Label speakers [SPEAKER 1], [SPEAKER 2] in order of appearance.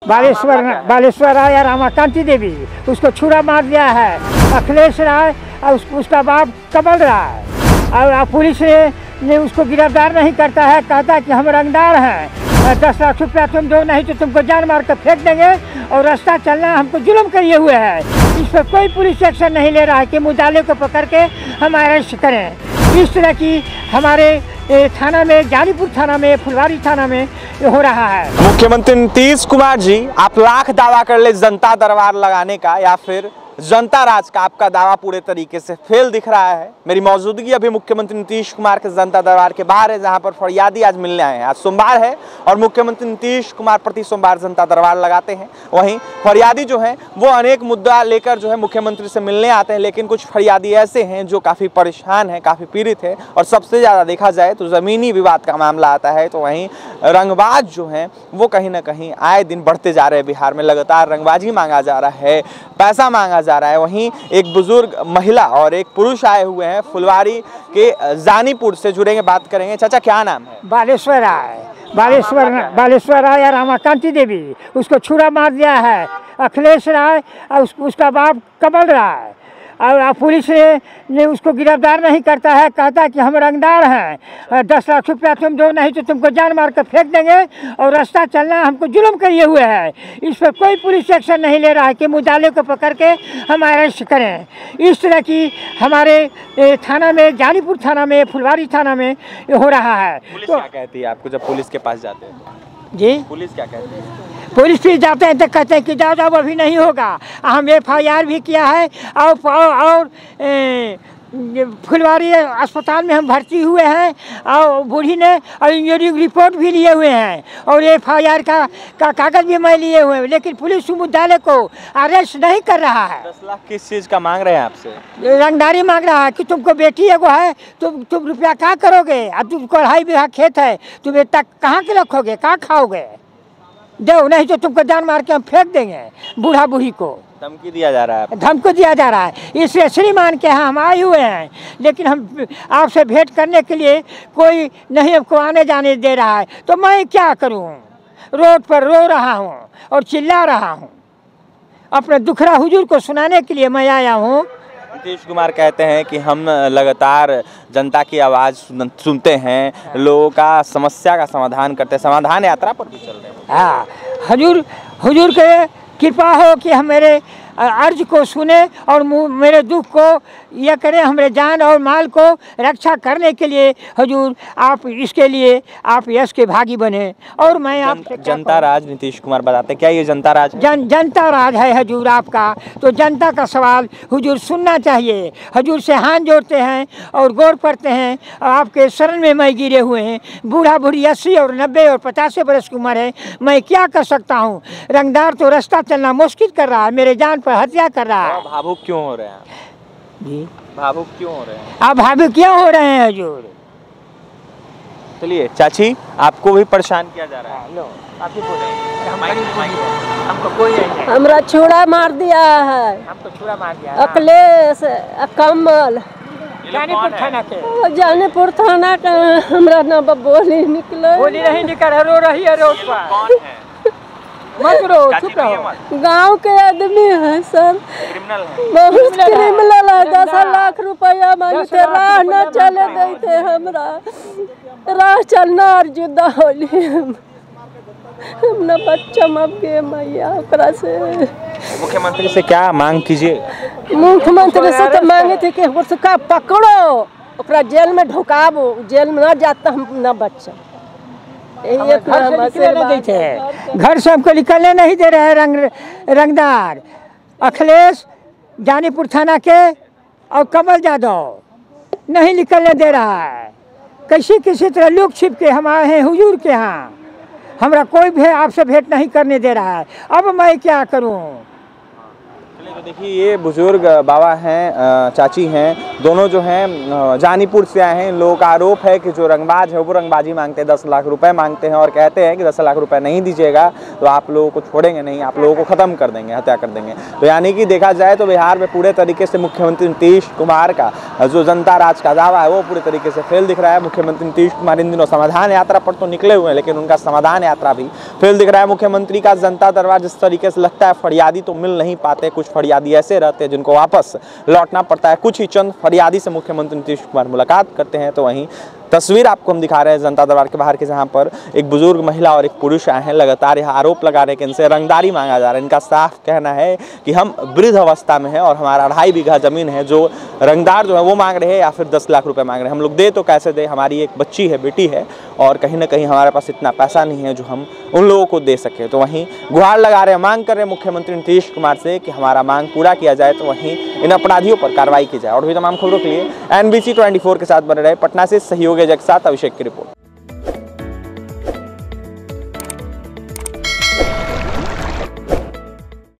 [SPEAKER 1] बालेश्वर राय और रमाकांति देवी, उसको छुरा मार दिया है अखिलेश राय और उसका बाप कमल राय। और पुलिस ने उसको गिरफ्तार नहीं करता है, कहता है कि हम रंगदार हैं, 10 लाख रुपया तुम दो नहीं तो तुमको जान मार कर फेंक देंगे और रास्ता चलना हमको जुल्म किए हुए है। इस पर कोई पुलिस एक्शन नहीं ले रहा है कि मुद्दाले को पकड़ के हम अरेस्ट करें। इस तरह की हमारे थाना में, जानीपुर थाना में, फुलवारी थाना में हो रहा है।
[SPEAKER 2] मुख्यमंत्री नीतीश कुमार जी, आप लाख दावा कर ले जनता दरबार लगाने का या फिर जनता राज का, आपका दावा पूरे तरीके से फेल दिख रहा है। मेरी मौजूदगी अभी मुख्यमंत्री नीतीश कुमार के जनता दरबार के बाहर है, जहां पर फरियादी आज मिलने आए हैं। आज सोमवार है और मुख्यमंत्री नीतीश कुमार प्रति सोमवार जनता दरबार लगाते हैं। वहीं फरियादी जो हैं वो अनेक मुद्दा लेकर जो है मुख्यमंत्री से मिलने आते हैं, लेकिन कुछ फरियादी ऐसे हैं जो काफ़ी परेशान हैं, काफ़ी पीड़ित हैं। और सबसे ज़्यादा देखा जाए तो ज़मीनी विवाद का मामला आता है, तो वहीं रंगबाज जो हैं वो कहीं ना कहीं आए दिन बढ़ते जा रहे हैं। बिहार में लगातार रंगबाजी मांगा जा रहा है, पैसा मांगा जा रहा है। वहीं एक बुजुर्ग महिला और एक पुरुष आए हुए हैं फुलवारी के जानीपुर से, जुड़ेंगे, बात करेंगे। चाचा क्या नाम है?
[SPEAKER 1] बालेश्वर राय और रमाकांति देवी, उसको छुरा मार दिया है अखिलेश राय और उसका बाप कमल राय। और पुलिस ने उसको गिरफ्तार नहीं करता है, कहता है कि हम रंगदार हैं, 10 लाख रुपया तुम दो नहीं तो तुमको जान मार कर फेंक देंगे और रास्ता चलना हमको जुल्म किए हुए है। इस पर कोई पुलिस एक्शन नहीं ले रहा है कि मुद्दाले को पकड़ के हम अरेस्ट करें। इस तरह की हमारे थाना में, जानीपुर थाना में, फुलवारी थाना में हो रहा है।
[SPEAKER 2] पुलिस क्या कहती है आपको जब पुलिस के पास जाते हैं?
[SPEAKER 1] जी,
[SPEAKER 2] पुलिस क्या कहती है?
[SPEAKER 1] पुलिस फिर जाते हैं तो कहते हैं कि जाओ अभी नहीं होगा। हम FIR भी किया है और फुलवारी अस्पताल में हम भर्ती हुए हैं और बूढ़ी ने और इंजीनियरिंग रिपोर्ट भी लिए हुए हैं और FIR का कागज़ भी मैं लिए हुए हैं, लेकिन पुलिस मुद्दाले को अरेस्ट नहीं कर रहा है।
[SPEAKER 2] 10 लाख किस चीज़ का मांग रहे हैं आपसे?
[SPEAKER 1] रंगदारी मांग रहा है कि तुमको बेटी एगो है, तुम रुपया कहाँ करोगे? अब तुमको 2.5 बीघा खेत है, तुम इतना कहाँ के रखोगे, कहाँ खाओगे? दो नहीं तो तुमको जान मार के हम फेंक देंगे। बूढ़ा बूढ़ी को
[SPEAKER 2] धमकी दिया जा रहा है।
[SPEAKER 1] धमकी दिया जा रहा है। इसलिए श्रीमान के यहाँ हम आए हुए हैं, लेकिन हम आपसे भेंट करने के लिए कोई नहीं हमको आने जाने दे रहा है। तो मैं क्या करूँ? रोड पर रो रहा हूँ और चिल्ला रहा हूँ। अपने दुखड़ा हुजूर को सुनाने के लिए मैं आया हूँ।
[SPEAKER 2] नीतीश कुमार कहते हैं कि हम लगातार जनता की आवाज़ सुनते हैं, लोगों का समस्या का समाधान करते हैं, समाधान यात्रा पर भी चल रहे हैं।
[SPEAKER 1] हाँ, हुजूर के कृपा हो कि हम मेरे अर्ज को सुने और मेरे दुख को यह करें, हमारे जान और माल को रक्षा करने के लिए हुजूर आप इसके लिए आप यश के भागी बने। और मैं आपसे
[SPEAKER 2] जनता राज नीतीश कुमार बताते हैं, क्या ये जनता राज है?
[SPEAKER 1] जनता राज है हुजूर आपका, तो जनता का सवाल हुजूर सुनना चाहिए। हुजूर से हाथ जोड़ते हैं और गौर करते हैं और आपके शरण में मैं गिरे हुए हैं। बूढ़ा बूढ़ी 80 और 90 और 50 बरस की उम्र है, मैं क्या कर सकता हूँ? रंगदार तो रास्ता चलना मुश्किल कर रहा है, मेरे जान पर हत्या कर रहा है।
[SPEAKER 2] भावुक क्यों हो रहे हैं
[SPEAKER 1] जी?
[SPEAKER 2] भावुक क्यों हो रहे हैं?
[SPEAKER 1] आप भावुक क्यों हो रहे हैं हुजूर?
[SPEAKER 2] चलिए चाची, आपको भी परेशान किया जा रहा है।
[SPEAKER 1] लो, आप ही बोले, हमको कोई नहीं।
[SPEAKER 3] हमरा छुरा मार दिया है,
[SPEAKER 1] हमको छुरा मार दिया
[SPEAKER 3] अखिलेश कमल
[SPEAKER 1] जानीपुर थाना के।
[SPEAKER 3] जानीपुर थाना का हमरा ना बोली निकले,
[SPEAKER 1] बोली नहीं निकल, रो रही है रोड पर।
[SPEAKER 2] कौन है?
[SPEAKER 1] मत रो, चुप रहो।
[SPEAKER 3] गांव के आदमी है सब,
[SPEAKER 2] क्रिमिनल है।
[SPEAKER 3] बहुत क्रिमिनल है। 10 लाख रुपया मांगते, राह न चले देते, हमरा राह चलना और जुदा होली। हमने बच्चा मर गए मैया, ओकरा से
[SPEAKER 2] मुख्यमंत्री से क्या मांग कीजिए?
[SPEAKER 3] मुख्यमंत्री से तो मांगे थे कि उसका पकड़ो, ओकरा जेल में ढुकाबो, जेल में न जाता हम न बच्चा।
[SPEAKER 1] घर से हमको निकलने नहीं दे रहे हैं रंगदार अखिलेश जानीपुर थाना के और कमल यादव नहीं निकलने दे रहा है। किसी तरह लुक छिप के हम आए हैं हुजूर के यहाँ, हमरा कोई भी आपसे भेंट नहीं करने दे रहा है। अब मैं क्या करूँ?
[SPEAKER 2] तो देखिए ये बुजुर्ग बाबा हैं, चाची हैं, दोनों जो हैं जानीपुर से आए हैं। इन लोगों का आरोप है कि जो रंगबाज है वो रंगबाजी मांगते हैं, 10 लाख रुपए मांगते हैं और कहते हैं कि 10 लाख रुपए नहीं दीजिएगा तो आप लोगों को छोड़ेंगे नहीं, आप लोगों को ख़त्म कर देंगे, हत्या कर देंगे। तो यानी कि देखा जाए तो बिहार में पूरे तरीके से मुख्यमंत्री नीतीश कुमार का जो जनता राज का दावा है वो पूरे तरीके से फेल दिख रहा है। मुख्यमंत्री नीतीश कुमार इन दिनों समाधान यात्रा पर तो निकले हुए हैं, लेकिन उनका समाधान यात्रा भी फेल दिख रहा है। मुख्यमंत्री का जनता दरबार जिस तरीके से लगता है फरियादी तो मिल नहीं पाते, कुछ फरियादी ऐसे रहते हैं जिनको वापस लौटना पड़ता है। कुछ ही चंद फरियादी से मुख्यमंत्री नीतीश कुमार मुलाकात करते हैं। तो वहीं तस्वीर आपको हम दिखा रहे हैं जनता दरबार के बाहर के, जहां पर एक बुजुर्ग महिला और एक पुरुष आए हैं। लगातार यह आरोप लगा रहे हैं कि इनसे रंगदारी मांगा जा रहा है। इनका साफ कहना है कि हम वृद्ध अवस्था में हैं और हमारा 2.5 बीघा जमीन है, जो रंगदार जो है वो मांग रहे हैं या फिर 10 लाख रुपए मांग रहे हैं। हम लोग दे तो कैसे दे, हमारी एक बच्ची है, बेटी है और कहीं ना कहीं हमारे पास इतना पैसा नहीं है जो हम उन लोगों को दे सके। तो वहीं गुहार लगा रहे हैं, मांग कर रहे हैं मुख्यमंत्री नीतीश कुमार से कि हमारा मांग पूरा किया जाए, तो वहीं इन अपराधियों पर कार्रवाई की जाए। और भी तमाम खबरों के लिए NBC 24 के साथ बने रहे। पटना से सहयोगी जग के साथ अभिषेक की रिपोर्ट।